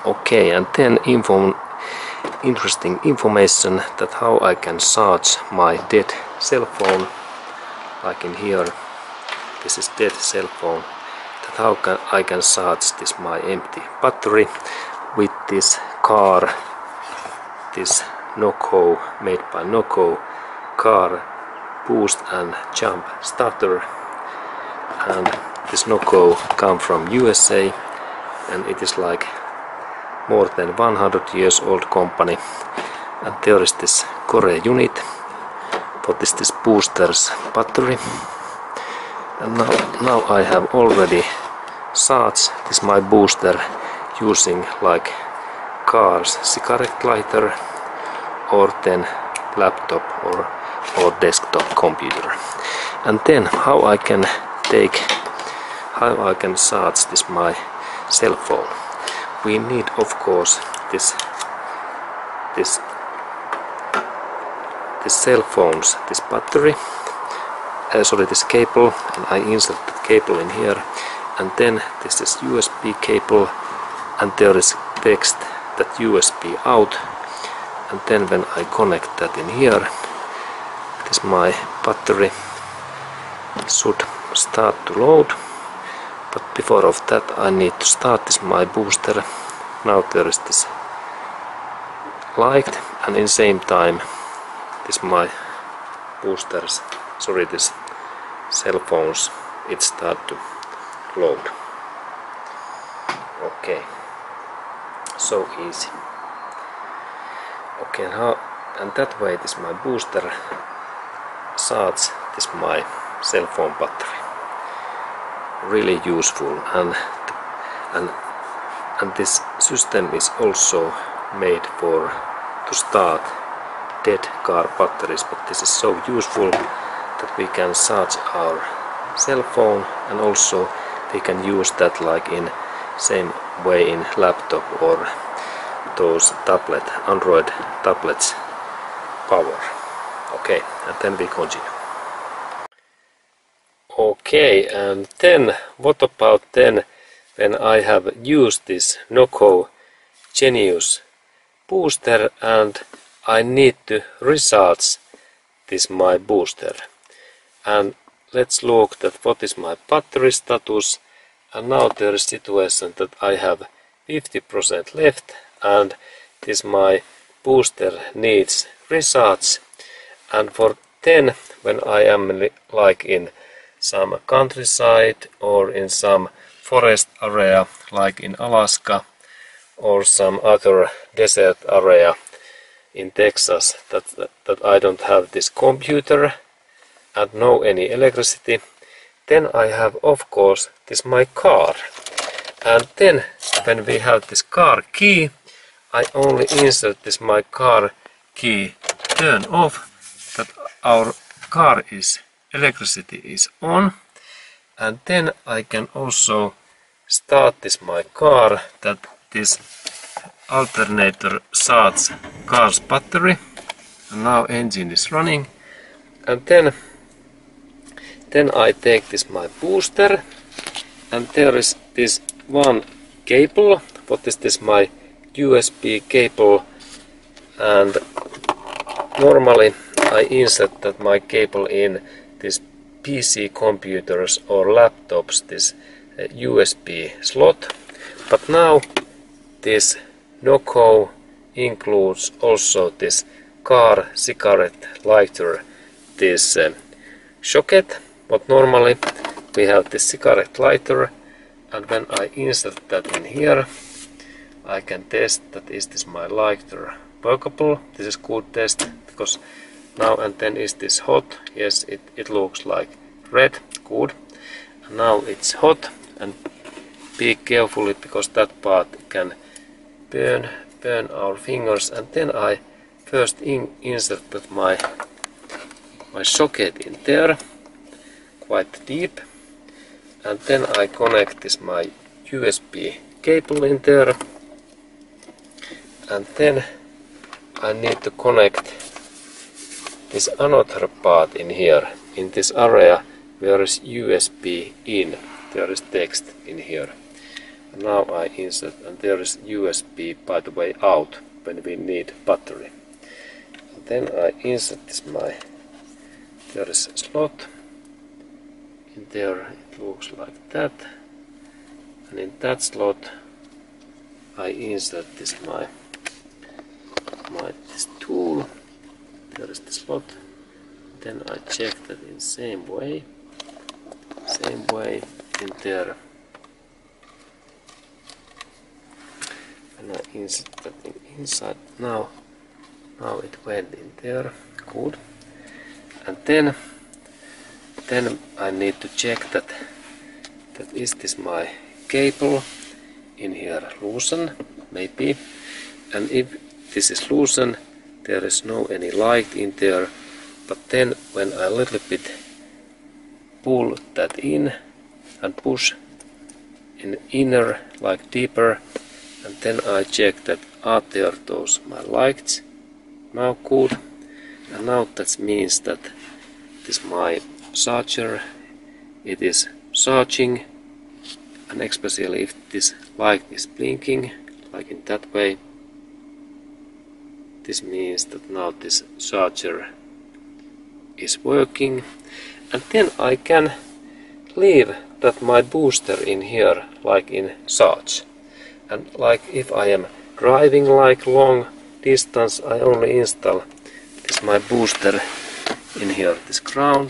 Okay, and then interesting information that how I can charge my dead cell phone, like in here. This is dead cell phone. That how I can charge this my empty battery with this car, this Noco, made by Noco car boost and jump starter. And this Noco come from USA, and it is like more than 100 years old company. And there is this core unit, what is this booster's battery. And now I have already charged this my booster using like car's cigarette lighter or then laptop or desktop computer. And then how I can charge this my cell phone. We need of course this cell phone's this battery, sorry, this cable, and I insert the cable in here, and then this is USB cable, and there is text that USB out, and then when I connect that in here, this my battery should start to load. But before of that I need to start this my booster. Now there is this light, and in same time this my boosters, sorry, this cell phones, it start to load. Okay, so easy. Okay, and that way this my booster charge this my cell phone battery. Really useful, and this system is also made for to start dead car batteries, but this is so useful that we can charge our cell phone, and also we can use that like in same way in laptop or those tablet, Android tablets power. Okay, and then we continue. Okay, and then what about then when I have used this Noco Genius booster and I need to recharge this my booster. And let's look at what is my battery status. And now there is situation that I have 50% left, and this my booster needs recharge. And for then when I am like in some countryside or in some forest area like in Alaska or some other desert area in Texas, that I don't have this computer and no any electricity, then I have of course this my car. And then when we have this car key, I only insert this my car key turn off, that our car is electricity is on, and then I can also start this my car, that this alternator charges car's battery, and now engine is running. And then I take this my booster, and there is this one cable, what is this my USB cable, and normally I insert that my cable in this PC computers or laptops, this USB slot. But now this Noco includes also this car cigarette lighter, this socket. But normally we have this cigarette lighter, and when I insert that in here, I can test that is this my lighter workable. This is good test, because now and then is this hot. Yes, it looks like red, good. And now it's hot, and be carefully, because that part can burn our fingers. And then I first insert my socket in there quite deep, and then I connect this my USB cable in there, and then I need to connect this another part in here, in this area where is USB in, there is text in here. And now I insert, and there is USB, by the way, out when we need battery. And then I insert this there is a slot. In there it looks like that. And in that slot I insert this this tool. There is the slot. Then I check that in same way in there. And I insert that inside. Now it went in there. Good. And then I need to check that is this my cable in here loosen, maybe. And if this is loosen, there is no any light in there. But then when I a little bit pull that in and push in inner, like deeper, and then I check that are there those my lights. Now good. And now that means that this my charger, it is charging, and especially if this light is blinking like in that way, this means that now this charger is working. And then I can leave that my booster in here like in charge. And like if I am driving like long distance, I only install this my booster in here, this ground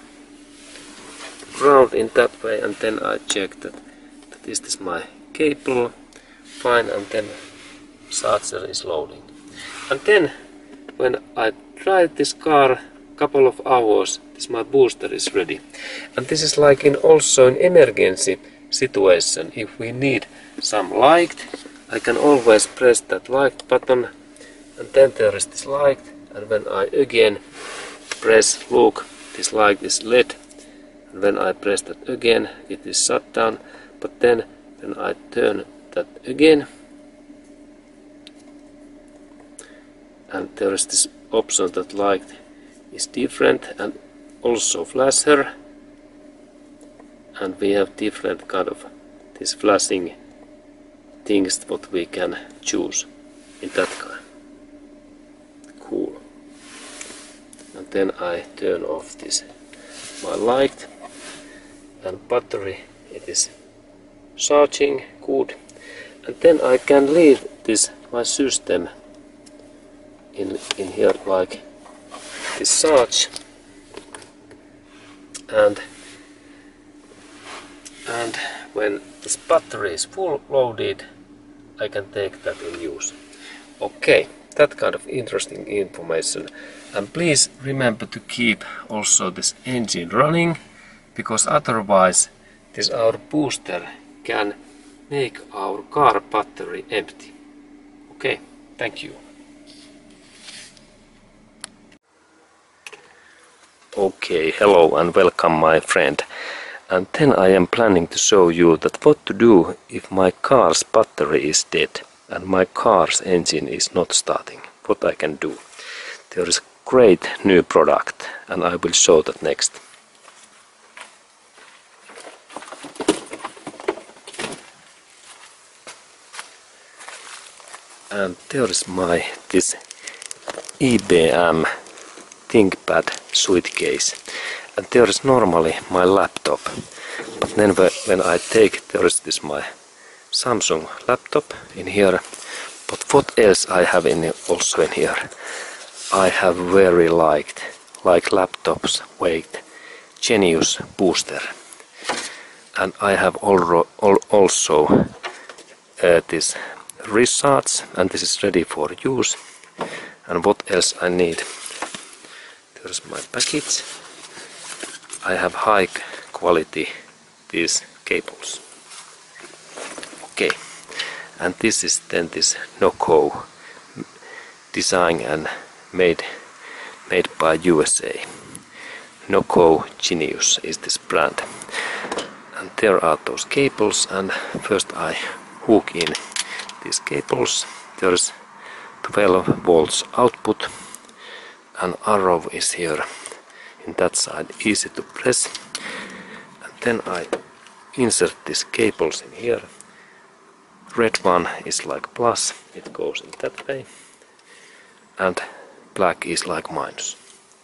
in that way, and then I check that is this my cable fine, and then charger is loading. And then when I drive this car couple of hours, this my booster is ready. And this is like in also an emergency situation. If we need some light, I can always press that light button, and then there is this light, and when I again press, look, this light is LED, and when I press that again, it is shut down. But then when I turn that again, and there is this option that light is different, and also flasher, and we have different kind of this flashing things what we can choose in that kind. Cool. And then I turn off this my light, and battery, it is charging good. And then I can leave this my system in here like this charge, and when this battery is full loaded, I can take that in use. Okay, that kind of interesting information. And please remember to keep also this engine running, because otherwise this our booster can make our car battery empty. Okay, thank you. Okay, hello and welcome my friend. And then I am planning to show you that what to do if my car's battery is dead and my car's engine is not starting. What I can do. There is a great new product, and I will show that next. And there is this IBM ThinkPad suitcase, and there is normally my laptop, but then when I take, there is this my Samsung laptop in here. But what else I have also in here? I have very like laptops weight Genius booster, and I have also this recharge, and this is ready for use. And what else I need? There's my package. I have high quality these cables. Okay, and this is then this Noco design and made by USA. Noco Genius is this brand. And there are those cables, and first I hook in these cables. There's 12 volts output, and arrow is here in that side, easy to press. And then I insert these cables in here, red one is like plus, it goes in that way, and black is like minus.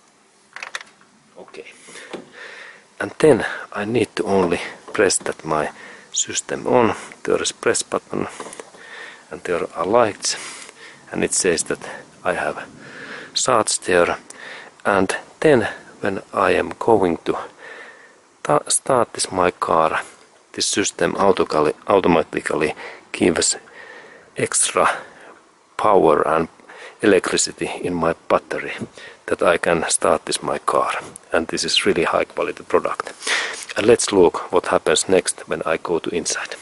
Okay. And then I need to only press that my system on. There is press button and there are lights, and it says that I have starts there. And then when I am going to start this my car, this system automatically gives extra power and electricity in my battery that I can start this my car, and this is really high quality product. And let's look what happens next when I go to inside.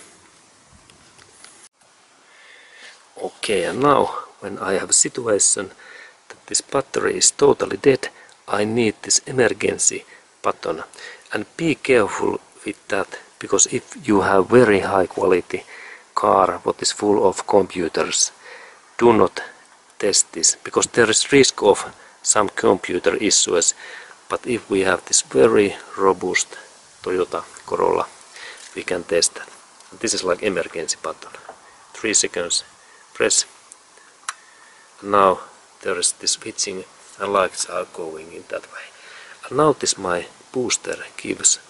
Okay, and now when I have a situation that this battery is totally dead, I need this emergency button, and be careful with that, because if you have very high quality car what is full of computers, do not test this, because there is risk of some computer issues. But if we have this very robust Toyota Corolla, we can test that. This is like emergency button. 3 seconds, press. And now there is this switching and lights are going in that way. And now this my booster gives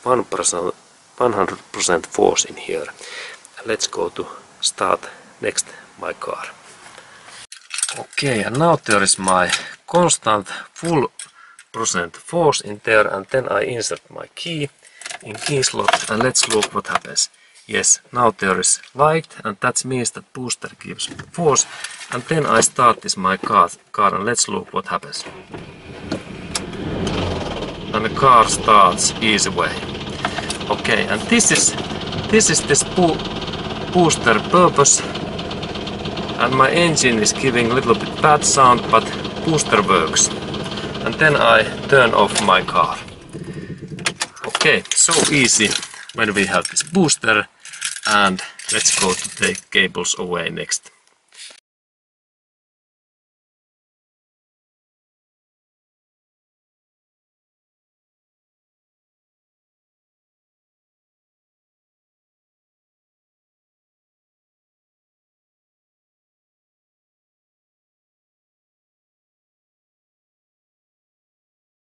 100% force in here. And let's go to start next my car. Okay, and now there is my constant full % force in there, and then I insert my key in key slot, and let's look what happens. Yes, now there is light, and that means that booster gives force, and then I start this my car and let's look what happens. And the car starts easy way. Okay, and this is this booster purpose. And my engine is giving a little bit bad sound, but booster works. And then I turn off my car. Okay, so easy when we have this booster. And let's go to take cables away next.